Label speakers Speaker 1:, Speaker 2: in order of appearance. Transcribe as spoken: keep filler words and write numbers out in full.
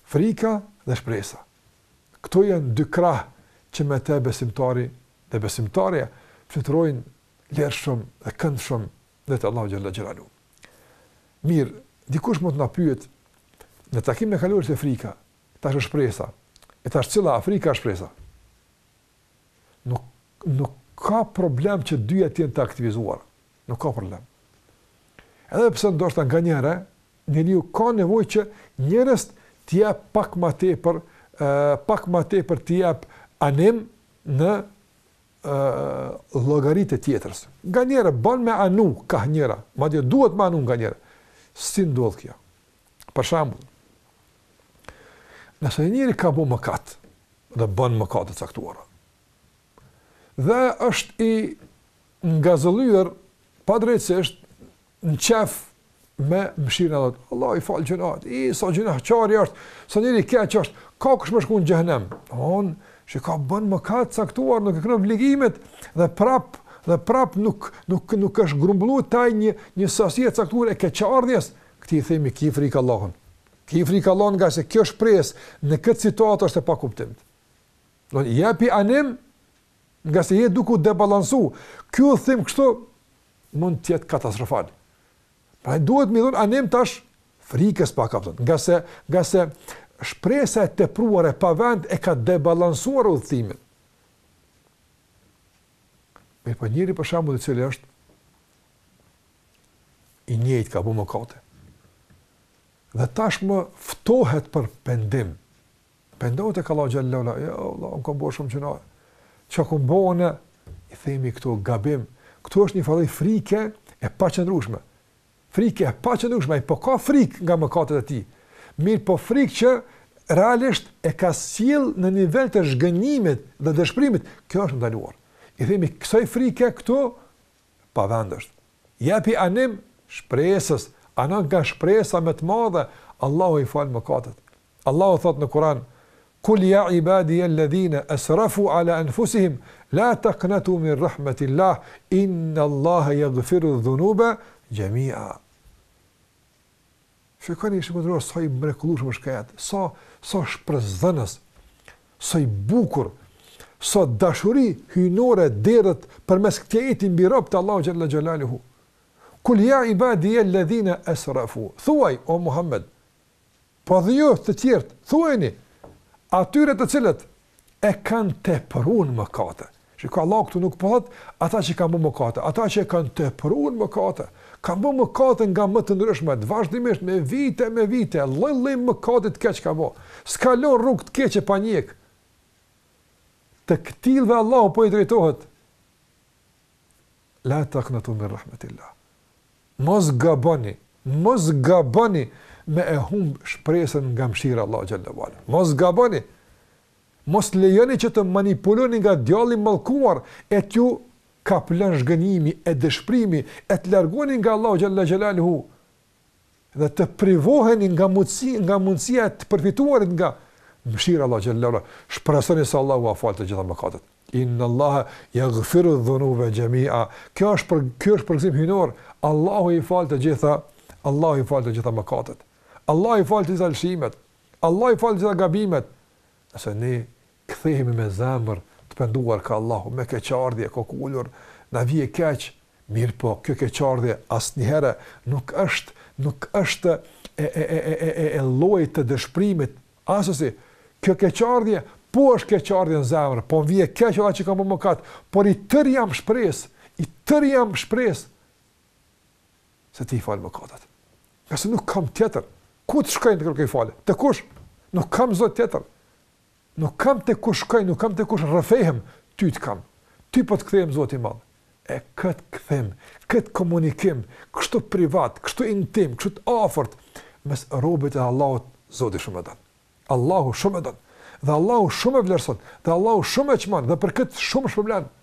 Speaker 1: Frika dhe shpresa. Këto janë dy krah që me te besimtari dhe besimtarja fluturojnë lërshëm dhe këndshëm dhe të Allahu xhalla xhelalu. Mirë, dikush mund të na pyet, në takimin e kaluar se frika, tash është shpresa. E tash cila Afrika është shpresa? Nuk nuk ka problem që dyja të jenë të aktivizuara. Nuk ka problem. Edhe pse ndoshta nganjëherë njeriu ka nevojë që njerëz të jap pak më tepër, uh, pak më tepër të jap anim në uh, llogaritë të tjetrës. Nganjëherë bën me anu ka njëra, madje duhet me anu nganjëherë. Si ndodh kjo? Për shembull, nëse njëri ka bu mëkat dhe bën mëkate të caktuara, dhe është i ngazëllyer padrejtisht në qef me mëshirën e Allahut. Allah i fal gjunat, i sa gjunaqari është, sa njëri keq është, ka kush më shkon në xhenem. On që ka bën mëkat të caktuar, nuk e kanë obligimet dhe prap dhe prap nuk nuk nuk është grumbulluar taj një një sasi e caktuar e keqardhjes, këti i themi ki frik Allahun. Ki frik Allahun nga se kjo shpresë në këtë situatë është e pakuptim. Do të jepi anim nga se je duke u debalansu. Ky udhim kështu mund të jetë katastrofal. Pra duhet më dhon anim tash frikës pa kapton. Nga se nga se shpresa e tepruar e pavend e ka debalansuar udhimin. Mirë, po njëri për shembull i cili është i njëjtë ka bu mëkate. Dhe tashmë ftohet për pendim. Pendohet e ka Allahu xhallahu ala, ja Allah, unë kam bërë shumë gjëra. Çka kam bënë, i themi këtu gabim. Këtu është një farë frike e paqëndrueshme. Frike e paqëndrueshme, ai po ka frikë nga mëkatet e tij. Mirë, po frikë që realisht e ka sjell në nivel të zhgënjimit dhe dëshpërimit, kjo është ndaluar. I themi kësaj frike këtu pavend është. Jepi anim shpresës, anë nga shpresa më të madhe, Allahu i fal mëkatet. Allahu thot në Kur'an: "Kul ya ibadiy alladhina asrafu ala anfusihim la taqnatu min rahmatillah inna Allaha yaghfiru dhunuba jami'a." Shikoni shikoni sa i mrekullueshëm është kjo, sa sa shpresdhënës, sa i bukur, sa dashuri hyjnore derët përmes këtij ajeti mbi rob të Allahu xhalla xhelaluhu. Kul ya ibadiy alladhina asrafu. Thuaj o Muhammed, po dhe ju të tjerë, thuajini atyre të cilët e kanë tepruar mëkate. Shikoj, Allah këtu nuk po thot ata që kanë bërë mëkate, ata që kanë tepruar mëkate, kanë bërë mëkate nga më të ndryshme, vazhdimisht me vite me vite, lloj-lloj mëkate të keq ka bërë. S'kalon rrugë të keqe pa njek. Të këtillëve Allahu po i drejtohet. La taqnatu min rahmatillah. Mos gaboni, mos gaboni me e humb shpresën nga mëshira Allah xhallahu ala. Mos gaboni. Mos lejoni që të manipuloni nga djalli mallkuar e t'ju kaplan zhgënjimi e dëshprimi e të largoni nga Allah xhallahu xhelaluhu dhe të privoheni nga mundësia nga mundësia të përfituarit nga mëshira Allah xhallahu ala. Shpresoni se Allahu u fal të gjitha mëkatet. Inna Allaha yaghfiru dhunuba jami'a. Kjo është për kjo është përgjithësim hyjnor. Allahu i fal të gjitha, Allahu i fal të gjitha mëkatet. Allahu i fal të gjitha lëshimet. Allahu i fal të gjitha gabimet. Nëse ne kthehemi me zemër të penduar ka Allahu, me keqardhje, ka kulur, na vije keq, mirë po, kjo keqardhje asnjëherë nuk është, nuk është e, e, e, e, e, e lloj të dëshpërimit, asësi, kjo keqardhje, po është keqardhje në zemër, po më vije keq ata që kanë bërë mëkat, por i tër jam shpresë, i tër jam shpresë se ti i fal mëkatet. Qase nuk kam tjetër. Ku të shkoj të kërkoj falje? Te kush? Nuk kam zot tjetër. Nuk kam te kush shkoj, nuk kam te kush rrëfehem, ty të kam. Ty po të kthehem Zoti i Madh. E kët kthem, kët komunikim, kështu privat, kështu intim, kështu afërt mes robët e Allahut, Zoti shumë e don. Allahu shumë e don. Dhe Allahu shumë e vlerëson, dhe Allahu shumë e çmon, dhe për këtë shumë shpërblen.